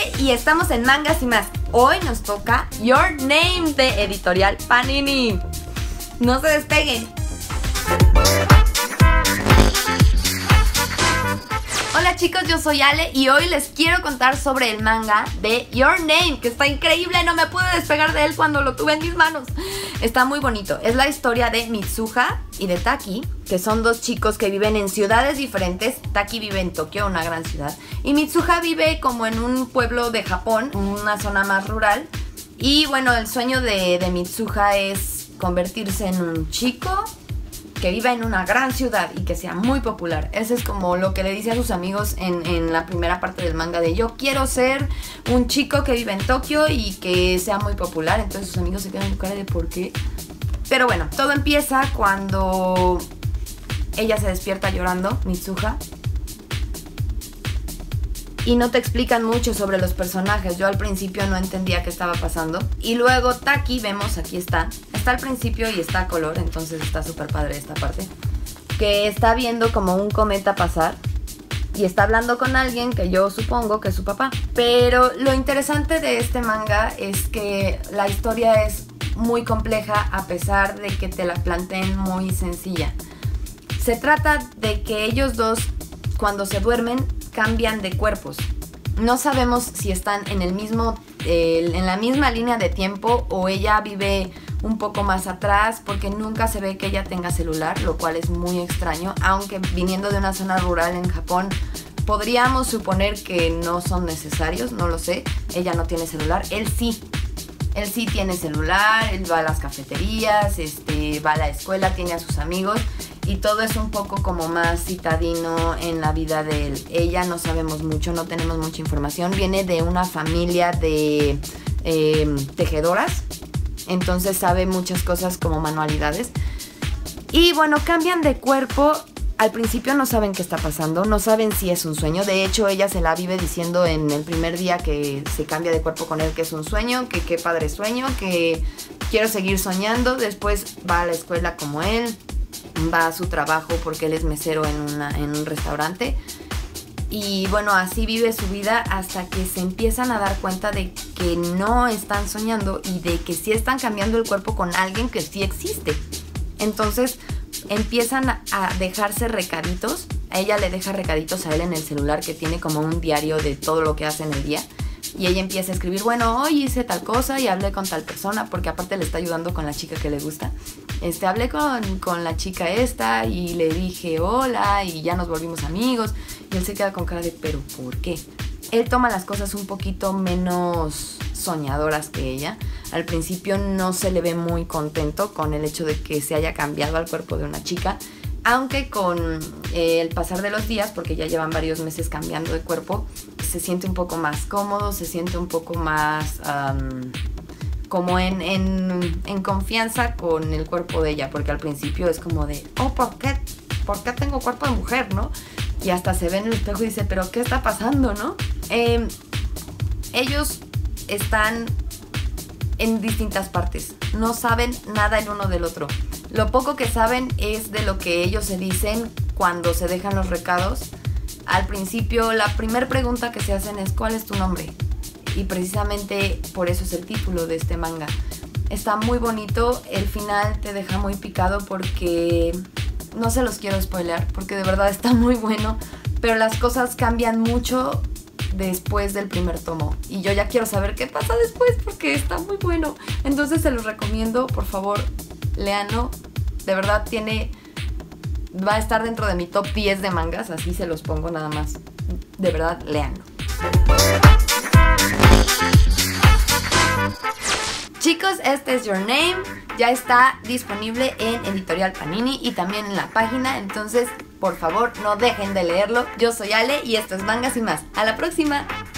Ale y estamos en Mangas y Más. Hoy nos toca Your Name de Editorial Panini. No se despeguen. Hola chicos, yo soy Ale y hoy les quiero contar sobre el manga de Your Name, que está increíble, no me pude despegar de él cuando lo tuve en mis manos. Está muy bonito, es la historia de Mitsuha y de Taki, que son dos chicos que viven en ciudades diferentes. Taki vive en Tokio, una gran ciudad, y Mitsuha vive como en un pueblo de Japón, una zona más rural. Y bueno, el sueño de Mitsuha es convertirse en un chico que viva en una gran ciudad y que sea muy popular. Ese es como lo que le dice a sus amigos en la primera parte del manga, de yo quiero ser un chico que vive en Tokio y que sea muy popular. Entonces sus amigos se quedan con cara de ¿por qué? Pero bueno, todo empieza cuando ella se despierta llorando, Mitsuha, y no te explican mucho sobre los personajes. Yo al principio no entendía qué estaba pasando. Y luego Taki, vemos, aquí está al principio y está a color, entonces está súper padre esta parte, que está viendo como un cometa pasar y está hablando con alguien que yo supongo que es su papá. Pero lo interesante de este manga es que la historia es muy compleja a pesar de que te la planteen muy sencilla. Se trata de que ellos dos, cuando se duermen, cambian de cuerpos. No sabemos si están en el mismo, en la misma línea de tiempo, o ella vive un poco más atrás, porque nunca se ve que ella tenga celular, lo cual es muy extraño, aunque viniendo de una zona rural en Japón podríamos suponer que no son necesarios, no lo sé. Ella no tiene celular, él sí tiene celular, él va a las cafeterías, va a la escuela, tiene a sus amigos, y todo es un poco como más citadino en la vida de él. Ella no sabemos mucho, no tenemos mucha información. Viene de una familia de tejedoras, entonces sabe muchas cosas como manualidades. Y bueno, cambian de cuerpo. Al principio no saben qué está pasando, no saben si es un sueño. De hecho, ella se la vive diciendo en el primer día que se cambia de cuerpo con él que es un sueño, que qué padre sueño, que quiero seguir soñando. Después va a la escuela como él, va a su trabajo porque él es mesero en un restaurante. Y bueno, así vive su vida hasta que se empiezan a dar cuenta de que no están soñando y de que sí están cambiando el cuerpo con alguien que sí existe. Entonces empiezan a dejarse recaditos. A ella le deja recaditos a él en el celular, que tiene como un diario de todo lo que hace en el día. Y ella empieza a escribir, bueno, hoy hice tal cosa y hablé con tal persona, porque aparte le está ayudando con la chica que le gusta. Hablé con la chica esta y le dije hola y ya nos volvimos amigos. Y él se queda con cara de, ¿pero por qué? Él toma las cosas un poquito menos soñadoras que ella. Al principio no se le ve muy contento con el hecho de que se haya cambiado al cuerpo de una chica, aunque con el pasar de los días, porque ya llevan varios meses cambiando de cuerpo, se siente un poco más cómodo, se siente un poco más como en confianza con el cuerpo de ella, porque al principio es como de, oh, ¿por qué tengo cuerpo de mujer, no? Y hasta se ve en el espejo y dice, ¿pero qué está pasando, no? Ellos están en distintas partes, no saben nada el uno del otro. Lo poco que saben es de lo que ellos se dicen cuando se dejan los recados. Al principio, la primera pregunta que se hacen es, ¿cuál es tu nombre? Y precisamente por eso es el título de este manga. Está muy bonito, el final te deja muy picado porque no se los quiero spoilear, porque de verdad está muy bueno, pero las cosas cambian mucho después del primer tomo y yo ya quiero saber qué pasa después porque está muy bueno. Entonces se los recomiendo, por favor, léanlo. De verdad va a estar dentro de mi top 10 de mangas, así se los pongo nada más. De verdad, léanlo. Chicos, este es Your Name. Ya está disponible en Editorial Panini y también en la página. Entonces, por favor, no dejen de leerlo. Yo soy Ale y esto es Mangas y Más. ¡A la próxima!